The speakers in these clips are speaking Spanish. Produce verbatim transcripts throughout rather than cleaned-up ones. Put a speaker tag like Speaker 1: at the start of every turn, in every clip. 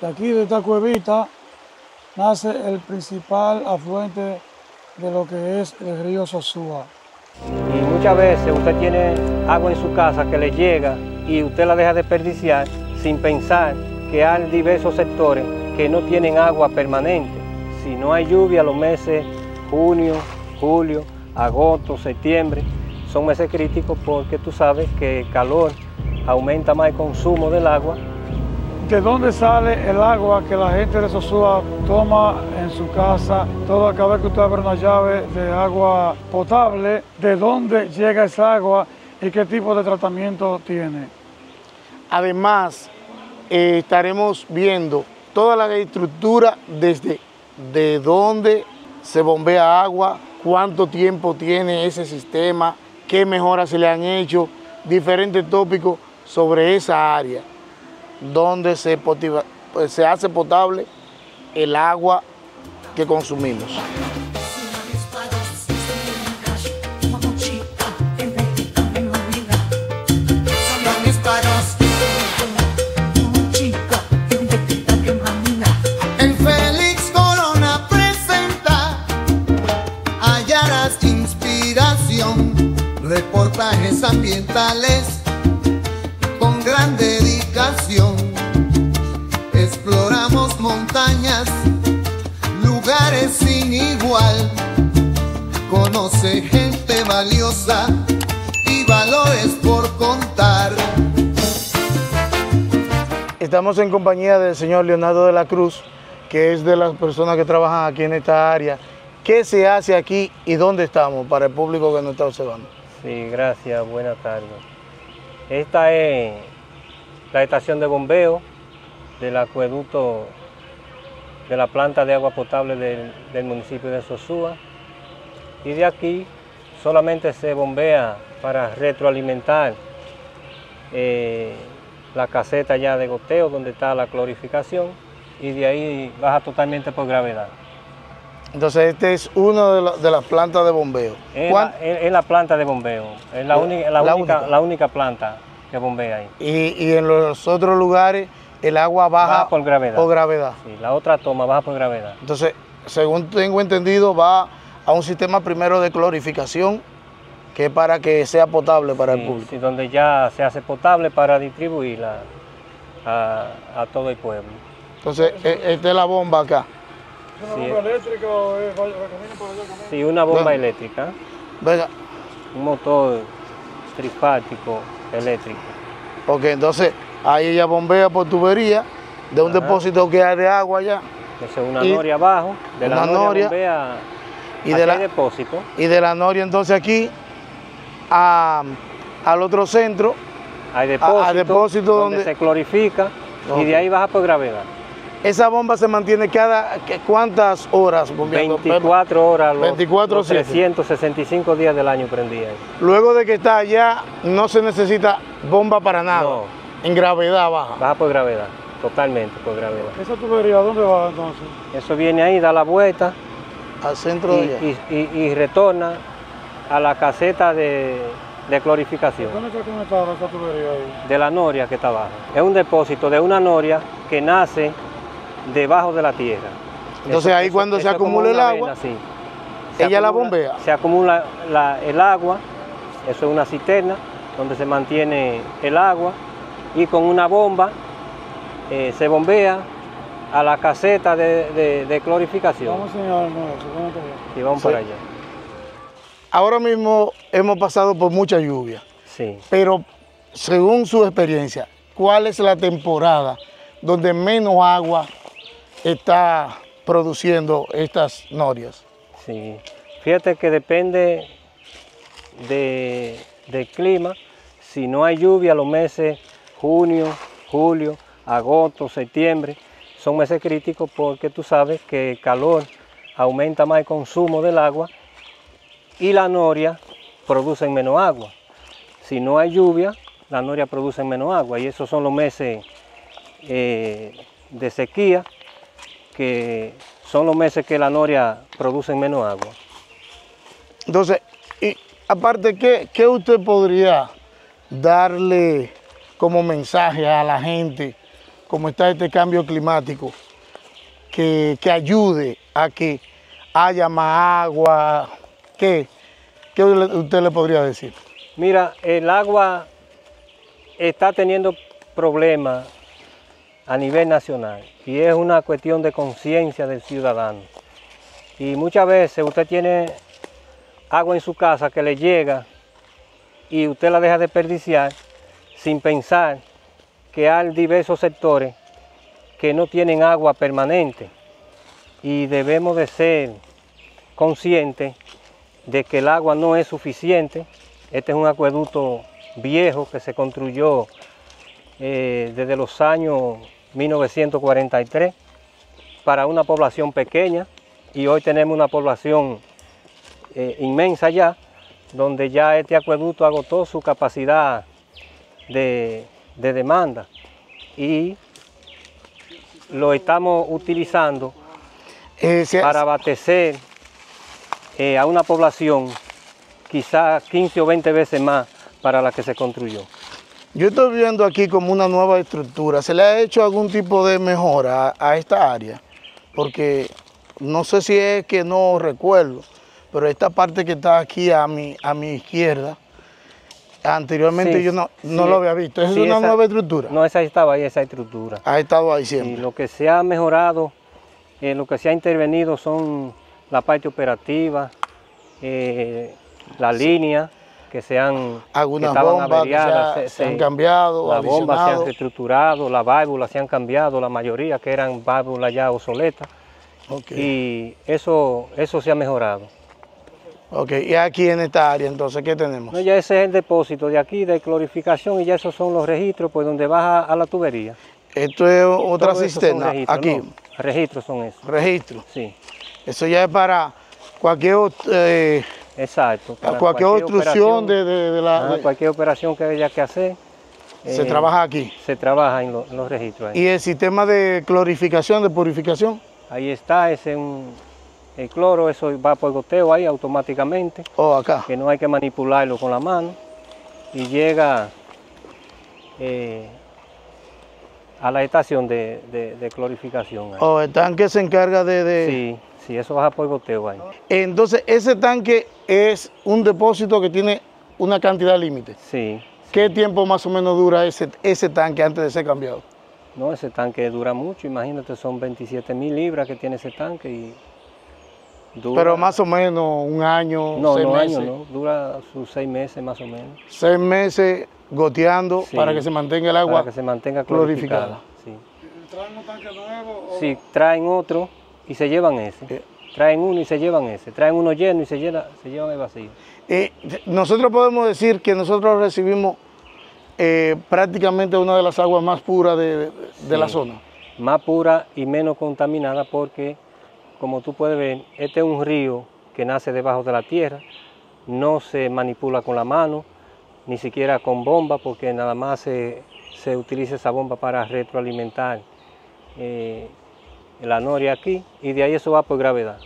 Speaker 1: De aquí, de esta cuevita, nace el principal afluente de lo que es el río Sosúa.
Speaker 2: Y muchas veces usted tiene agua en su casa que le llega y usted la deja desperdiciar sin pensar que hay diversos sectores que no tienen agua permanente. Si no hay lluvia, los meses junio, julio, agosto, septiembre, son meses críticos porque tú sabes que el calor aumenta más el consumo del agua.
Speaker 1: ¿De dónde sale el agua que la gente de Sosúa toma en su casa? Toda cada vez que usted abre una llave de agua potable, ¿de dónde llega esa agua y qué tipo de tratamiento tiene?
Speaker 3: Además, eh, estaremos viendo toda la estructura desde de dónde se bombea agua, cuánto tiempo tiene ese sistema, qué mejoras se le han hecho, diferentes tópicos sobre esa área, donde se, potiva, se hace potable el agua que consumimos.
Speaker 4: El Félix Corona presenta Hallarás inspiración, reportajes ambientales con gran dedicación. Exploramos montañas, lugares sin igual. Conoce gente valiosa y valores por contar.
Speaker 3: Estamos en compañía del señor Leonardo de la Cruz, que es de las personas que trabajan aquí en esta área. ¿Qué se hace aquí y dónde estamos para el público que nos está observando?
Speaker 2: Sí, gracias, buenas tardes. Esta es la estación de bombeo del acueducto de la planta de agua potable del, del municipio de Sosúa. Y de aquí solamente se bombea para retroalimentar eh, la caseta ya de goteo donde está la clorificación, y de ahí baja totalmente por gravedad.
Speaker 3: Entonces, este es uno de, la, de las plantas de bombeo.
Speaker 2: Es la, es, es la planta de bombeo, es la, única, la, la, única, única. la única planta que bombea ahí.
Speaker 3: Y, y en los otros lugares el agua baja,
Speaker 2: baja por gravedad.
Speaker 3: Por gravedad.
Speaker 2: Sí, la otra toma baja por gravedad.
Speaker 3: Entonces, según tengo entendido, va a un sistema primero de clorificación, que es para que sea potable para
Speaker 2: sí,
Speaker 3: el público.
Speaker 2: Sí, donde ya se hace potable para distribuirla a, a todo el pueblo.
Speaker 3: Entonces, esta es la bomba acá.
Speaker 1: ¿Es una bomba sí. eléctrica o es por allá?
Speaker 2: Sí, una bomba
Speaker 3: Venga.
Speaker 2: eléctrica.
Speaker 3: Venga.
Speaker 2: Un motor trifático eléctrico.
Speaker 3: Ok, entonces ahí ella bombea por tubería de un Ajá. depósito que hay de agua allá.
Speaker 2: Esa es una y noria abajo, de la noria, noria bombea
Speaker 3: y de la
Speaker 2: depósito.
Speaker 3: Y de la noria entonces aquí a, al otro centro.
Speaker 2: Hay depósito,
Speaker 3: a, a depósito
Speaker 2: donde, donde se clorifica okay. y de ahí baja por gravedad.
Speaker 3: Esa bomba se mantiene cada, ¿cuántas horas bombeando?
Speaker 2: veinticuatro horas, los,
Speaker 3: veinticuatro,
Speaker 2: los trescientos sesenta y cinco días del año prendida.
Speaker 3: Luego de que está allá, no se necesita bomba para nada.
Speaker 2: No.
Speaker 3: En gravedad baja.
Speaker 2: Baja por gravedad, totalmente por gravedad.
Speaker 1: ¿Esa tubería dónde va entonces?
Speaker 2: Eso viene ahí, da la vuelta.
Speaker 3: Al centro
Speaker 2: y,
Speaker 3: de allá.
Speaker 2: Y, y, y retorna a la caseta de, de clorificación.
Speaker 1: ¿Dónde está conectada esa tubería ahí?
Speaker 2: De la noria que está abajo. Es un depósito de una noria que nace debajo de la tierra.
Speaker 3: Entonces eso, ahí eso, cuando eso se acumula el agua, vena, sí. ella acumula, la bombea.
Speaker 2: Se acumula la, el agua, eso es una cisterna donde se mantiene el agua, y con una bomba eh, se bombea a la caseta de, de, de clorificación.
Speaker 1: Vamos a enseñar,
Speaker 2: y vamos sí. para allá.
Speaker 3: Ahora mismo hemos pasado por mucha lluvia,
Speaker 2: sí.
Speaker 3: pero según su experiencia, ¿cuál es la temporada donde menos agua está produciendo estas norias?
Speaker 2: Sí, fíjate que depende de, del clima. Si no hay lluvia, los meses junio, julio, agosto, septiembre, son meses críticos porque tú sabes que el calor aumenta más el consumo del agua y la noria produce menos agua. Si no hay lluvia, la noria produce menos agua, y esos son los meses eh, de sequía, que son los meses que la noria produce menos agua.
Speaker 3: Entonces, y aparte, ¿qué, qué usted podría darle como mensaje a la gente como está este cambio climático, que, que ayude a que haya más agua? ¿Qué, qué usted le podría decir?
Speaker 2: Mira, el agua está teniendo problemas a nivel nacional y es una cuestión de conciencia del ciudadano. Y muchas veces usted tiene agua en su casa que le llega y usted la deja desperdiciar sin pensar que hay diversos sectores que no tienen agua permanente y debemos de ser conscientes de que el agua no es suficiente. Este es un acueducto viejo que se construyó eh, desde los años mil novecientos cuarenta y tres para una población pequeña y hoy tenemos una población eh, inmensa ya, donde ya este acueducto agotó su capacidad de, de demanda y lo estamos utilizando
Speaker 3: Eh, se-
Speaker 2: para abastecer eh, a una población quizás quince o veinte veces más para la que se construyó.
Speaker 3: Yo estoy viendo aquí como una nueva estructura. ¿Se le ha hecho algún tipo de mejora a, a esta área? Porque no sé si es que no recuerdo, pero esta parte que está aquí a mi, a mi izquierda, anteriormente
Speaker 2: Sí,
Speaker 3: yo no, no
Speaker 2: sí,
Speaker 3: lo había visto. ¿Es
Speaker 2: sí,
Speaker 3: una
Speaker 2: esa-
Speaker 3: nueva estructura?
Speaker 2: No, esa estaba ahí, esa estructura.
Speaker 3: Ha estado ahí
Speaker 2: Y
Speaker 3: siempre.
Speaker 2: lo que se ha mejorado, eh, lo que se ha intervenido son la parte operativa, eh, la línea que se han, que
Speaker 3: Algunas
Speaker 2: estaban
Speaker 3: bombas que se,
Speaker 2: averiadas,
Speaker 3: ha-
Speaker 2: se-
Speaker 3: se han
Speaker 2: se-
Speaker 3: cambiado,
Speaker 2: las bombas se han
Speaker 3: adicionado.
Speaker 2: reestructurado, las válvulas se han cambiado, la mayoría que eran válvulas ya obsoletas,
Speaker 3: Ok.
Speaker 2: y eso, eso se ha mejorado.
Speaker 3: Ok, y aquí en esta área, entonces, ¿qué tenemos?
Speaker 2: No, ya ese es el depósito de aquí de clorificación y ya esos son los registros, pues donde baja a la tubería.
Speaker 3: Esto es otra
Speaker 2: Todo eso son
Speaker 3: cisterna,
Speaker 2: registros,
Speaker 3: aquí,
Speaker 2: no, registros son esos,
Speaker 3: registro.
Speaker 2: sí,
Speaker 3: Eso ya es para cualquier, ot- eh,
Speaker 2: exacto. para
Speaker 3: cualquier obstrucción
Speaker 2: operación,
Speaker 3: de, de- de la...
Speaker 2: ajá,
Speaker 3: de-
Speaker 2: cualquier operación que haya que hacer,
Speaker 3: se
Speaker 2: eh,
Speaker 3: trabaja aquí.
Speaker 2: se trabaja en, lo- en los registros ahí.
Speaker 3: Y el sistema de clorificación, de purificación,
Speaker 2: Ahí está, ese es un, el cloro, eso va por goteo ahí automáticamente,
Speaker 3: o acá.
Speaker 2: que no hay que manipularlo con la mano, y llega eh, a la estación de, de- de clorificación. ahí.
Speaker 3: O el tanque se encarga de... de-
Speaker 2: Sí, sí, eso baja por goteo ahí.
Speaker 3: Entonces, ese tanque es un depósito que tiene una cantidad límite.
Speaker 2: Sí,
Speaker 3: ¿Qué tiempo más o menos dura ese, ese tanque antes de ser cambiado?
Speaker 2: no, ese tanque dura mucho, imagínate, son veintisiete mil libras que tiene ese tanque y dura...
Speaker 3: Pero más o menos un año,
Speaker 2: No,
Speaker 3: seis
Speaker 2: no
Speaker 3: meses.
Speaker 2: años, no, dura sus seis meses más o menos.
Speaker 3: Seis meses goteando
Speaker 2: Sí,
Speaker 3: para que se mantenga el agua
Speaker 2: para que se mantenga
Speaker 3: glorificada.
Speaker 2: clorificada. Sí.
Speaker 1: ¿Traen un tanque nuevo? o-
Speaker 2: Sí, traen otro y se llevan ese.
Speaker 3: Eh.
Speaker 2: Traen uno y se llevan ese. Traen uno lleno y se, llena, se llevan el vacío.
Speaker 3: Eh, nosotros podemos decir que nosotros recibimos eh, prácticamente una de las aguas más puras de, de- de la
Speaker 2: Sí.
Speaker 3: zona.
Speaker 2: Más pura y menos contaminada porque, como tú puedes ver, este es un río que nace debajo de la tierra. No se manipula con la mano, ni siquiera con bomba, porque nada más se, se utiliza esa bomba para retroalimentar eh, la noria aquí, y de ahí eso va por gravedad.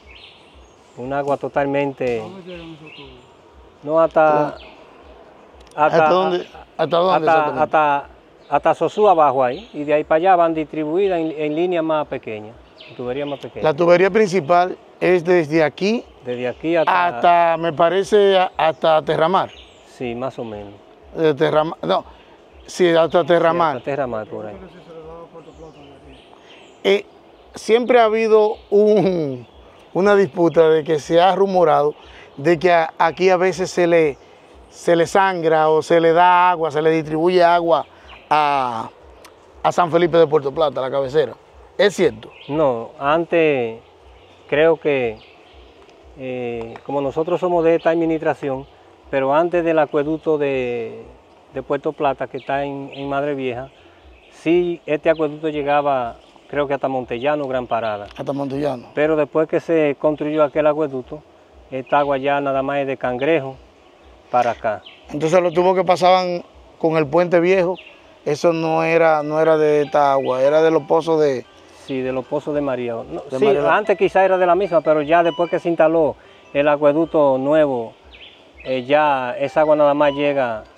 Speaker 2: Un agua totalmente...
Speaker 1: ¿Dónde llegan esos tubos?
Speaker 2: No hasta...
Speaker 3: ¿Hasta dónde? ¿Hasta dónde
Speaker 2: hasta,
Speaker 3: exactamente?
Speaker 2: hasta, hasta Sosúa abajo ahí, y de ahí para allá van distribuidas en, en líneas más pequeñas, en tuberías más pequeñas.
Speaker 3: La tubería principal es desde aquí
Speaker 2: Desde aquí hasta...
Speaker 3: hasta, me parece, a- hasta Terramar.
Speaker 2: Sí, más o menos.
Speaker 3: De Terramar, no, sí, hasta Terramar.
Speaker 2: Sí, hasta Terramar por ahí.
Speaker 1: Sí, se le daba Puerto Plata de aquí.
Speaker 3: Eh, siempre ha habido un- una disputa de que se ha rumorado de que a- aquí a veces se le, se le sangra o se le da agua, se le distribuye agua a, a San Felipe de Puerto Plata, la cabecera. ¿Es cierto?
Speaker 2: No, antes creo que, eh, como nosotros somos de esta administración, pero antes del acueducto de, de Puerto Plata, que está en, en Madre Vieja, sí, este acueducto llegaba, creo que hasta Montellano, Gran Parada.
Speaker 3: Hasta Montellano.
Speaker 2: Pero después que se construyó aquel acueducto, esta agua ya nada más es de Cangrejo para acá.
Speaker 3: Entonces los tubos que pasaban con el puente viejo, eso no era, no era de esta agua, era de los pozos de...
Speaker 2: Sí, de los pozos de María. No,
Speaker 3: De
Speaker 2: sí,
Speaker 3: María.
Speaker 2: antes quizá era de la misma, pero ya después que se instaló el acueducto nuevo, eh, ya esa agua nada más llega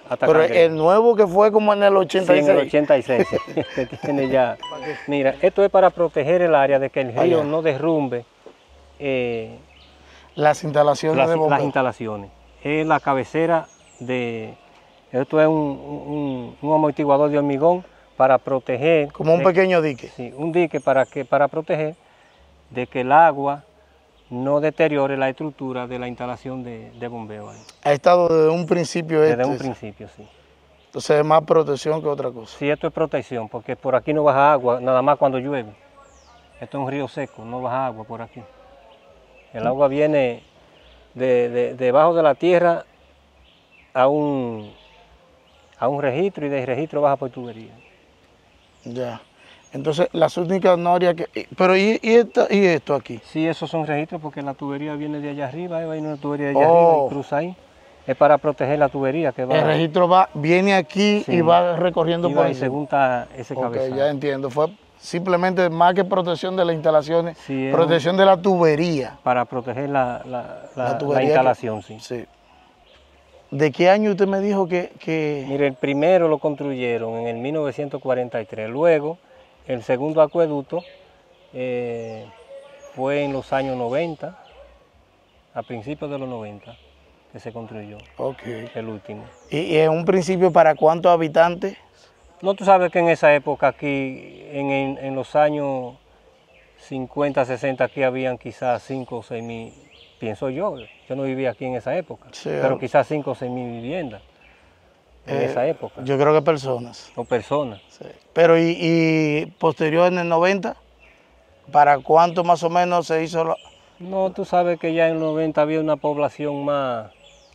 Speaker 2: hasta
Speaker 3: Pero
Speaker 2: Cangrejo.
Speaker 3: el nuevo que fue como en el ochenta y seis.
Speaker 2: Sí, en el ochenta y seis, sí, que tiene ya. Mira, esto es para proteger el área de que el río
Speaker 3: Allá.
Speaker 2: no derrumbe eh,
Speaker 3: Las instalaciones
Speaker 2: las,
Speaker 3: de bombeo.
Speaker 2: las instalaciones. Es la cabecera de... Esto es un, un, un amortiguador de hormigón para proteger...
Speaker 3: Como un
Speaker 2: de-
Speaker 3: pequeño dique.
Speaker 2: Sí, un dique para, que, para proteger de que el agua no deteriore la estructura de la instalación de, de bombeo ahí.
Speaker 3: Ha estado desde un principio
Speaker 2: Desde
Speaker 3: este.
Speaker 2: un principio, sí.
Speaker 3: Entonces es más protección que otra cosa.
Speaker 2: Sí, esto es protección, porque por aquí no baja agua, nada más cuando llueve. Esto es un río seco, no baja agua por aquí. El agua viene de, de- debajo de la tierra a un, a un registro y del registro baja por tubería.
Speaker 3: Ya. Entonces las únicas norias que... y- Pero ¿y, y, esta- y esto aquí?
Speaker 2: Sí, esos son registros porque la tubería viene de allá arriba, ahí hay una tubería de allá
Speaker 3: Oh.
Speaker 2: arriba y cruza ahí. Es para proteger la tubería que va.
Speaker 3: El registro va, viene aquí
Speaker 2: Sí.
Speaker 3: y va recorriendo
Speaker 2: iba
Speaker 3: por
Speaker 2: ahí
Speaker 3: encima.
Speaker 2: según está ese
Speaker 3: Ok,
Speaker 2: cabezal.
Speaker 3: ya entiendo. Fue simplemente más que protección de las instalaciones,
Speaker 2: Sí, es
Speaker 3: protección de la tubería.
Speaker 2: Para proteger la, la- la- la
Speaker 3: tubería que-
Speaker 2: instalación, sí.
Speaker 3: Sí. ¿De qué año usted me dijo que...? que...
Speaker 2: Mire, el primero lo construyeron en el mil novecientos cuarenta y tres. Luego, el segundo acueducto eh, fue en los años noventa, a principios de los noventa, que se construyó,
Speaker 3: Ok.
Speaker 2: el último.
Speaker 3: ¿Y, y en un principio para cuántos habitantes?
Speaker 2: No, tú sabes que en esa época aquí, en, en- en los años cincuenta, sesenta, aquí habían quizás cinco o seis mil, pienso yo, yo no vivía aquí en esa época,
Speaker 3: Sí,
Speaker 2: pero
Speaker 3: ah.
Speaker 2: quizás cinco o seis mil viviendas en
Speaker 3: Eh,
Speaker 2: esa época,
Speaker 3: Yo creo que personas.
Speaker 2: o personas.
Speaker 3: Sí. Pero y, y posterior en el noventa, ¿para cuánto más o menos se hizo? la-
Speaker 2: No, tú sabes que ya en los noventa había una población más,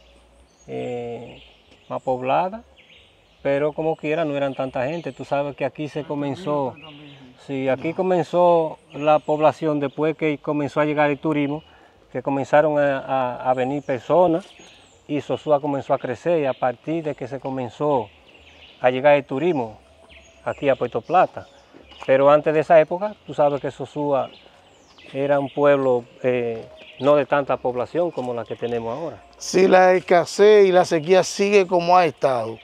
Speaker 2: eh, más poblada, pero como quiera no eran tanta gente. Tú sabes que aquí se comenzó, sí, aquí comenzó la población después que comenzó a llegar el turismo, que comenzaron a, a- a venir personas y Sosúa comenzó a crecer y a partir de que se comenzó a llegar el turismo aquí a Puerto Plata. Pero antes de esa época, tú sabes que Sosúa era un pueblo eh, no de tanta población como la que tenemos ahora.
Speaker 3: Si la escasez y la sequía sigue como ha estado,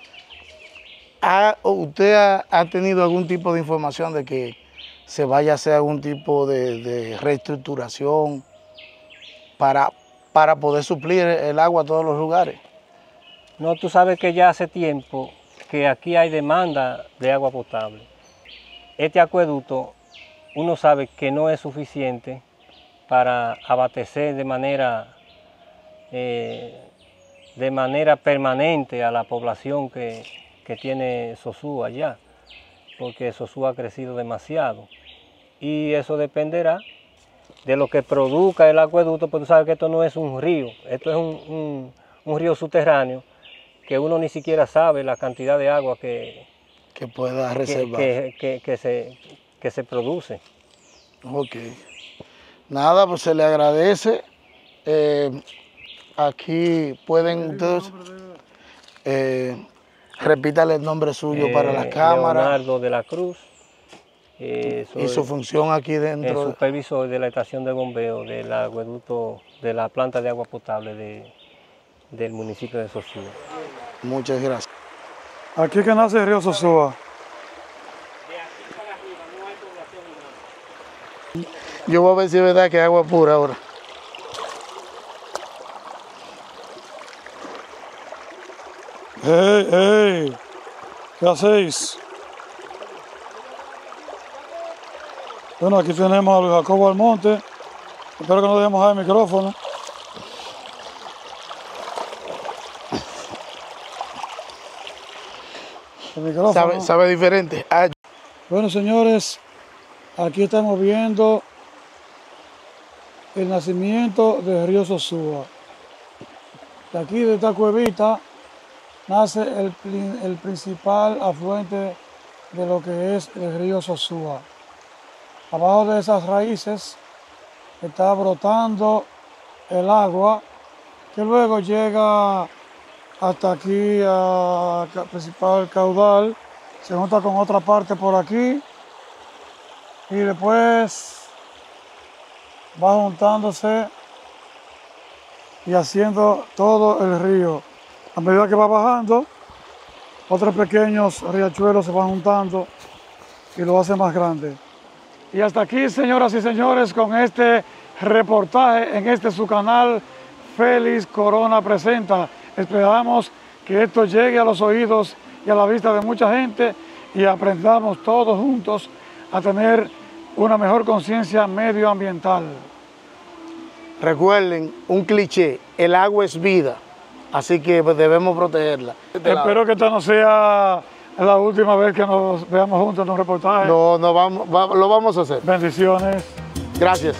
Speaker 3: ¿ha- ¿usted ha, ha tenido algún tipo de información de que se vaya a hacer algún tipo de, de reestructuración para, para poder suplir el agua a todos los lugares?
Speaker 2: No, tú sabes que ya hace tiempo que aquí hay demanda de agua potable. Este acueducto, uno sabe que no es suficiente para abastecer de manera, eh, de manera permanente a la población que, que tiene Sosúa allá, porque Sosúa ha crecido demasiado. Y eso dependerá de lo que produzca el acueducto, porque tú sabes que esto no es un río, esto es un, un- un río subterráneo que uno ni siquiera sabe la cantidad de agua que,
Speaker 3: Que pueda
Speaker 2: que,
Speaker 3: reservar.
Speaker 2: que- que- que se, que se produce.
Speaker 3: Ok. Nada, pues se le agradece. Eh, aquí pueden ustedes, eh, repítale el nombre suyo para la
Speaker 2: Eh,
Speaker 3: cámara
Speaker 2: Leonardo de la Cruz, eh,
Speaker 3: y su
Speaker 2: soy
Speaker 3: función aquí
Speaker 2: el
Speaker 3: dentro.
Speaker 2: supervisor de la estación de bombeo del acueducto de la planta de agua potable de- del municipio de Sosúa.
Speaker 3: Muchas gracias.
Speaker 1: Aquí que nace el río Sosúa.
Speaker 3: Yo voy a ver si es verdad que es agua pura ahora.
Speaker 1: ¡Ey, ey! ¿Qué hacéis? Bueno, aquí tenemos a Luis Jacobo Almonte. Espero que no dejemos dejar el micrófono. El micrófono.
Speaker 3: Sabe, sabe diferente. Ah,
Speaker 1: Bueno, señores, aquí estamos viendo el nacimiento del río Sosúa. De aquí, de esta cuevita, nace el, prin- el principal afluente de lo que es el río Sosúa. Abajo de esas raíces está brotando el agua que luego llega hasta aquí al principal caudal, se junta con otra parte por aquí y después va juntándose y haciendo todo el río. A medida que va bajando, otros pequeños riachuelos se van juntando y lo hace más grande. Y hasta aquí, señoras y señores, con este reportaje en este su canal, Félix Corona Presenta. Esperamos que esto llegue a los oídos y a la vista de mucha gente y aprendamos todos juntos a tener una mejor conciencia medioambiental.
Speaker 3: Recuerden, un cliché, el agua es vida, así que debemos protegerla.
Speaker 1: Espero que esta no sea la última vez que nos veamos juntos en un reportaje.
Speaker 3: No, no vamos, va, lo vamos a hacer.
Speaker 1: Bendiciones.
Speaker 3: Gracias.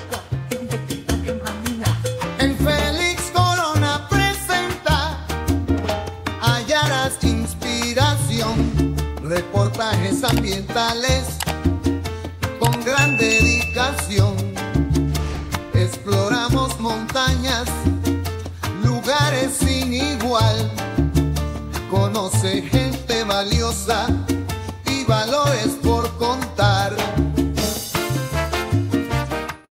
Speaker 4: En Félix Corona Presenta hallarás inspiración, reportajes ambientales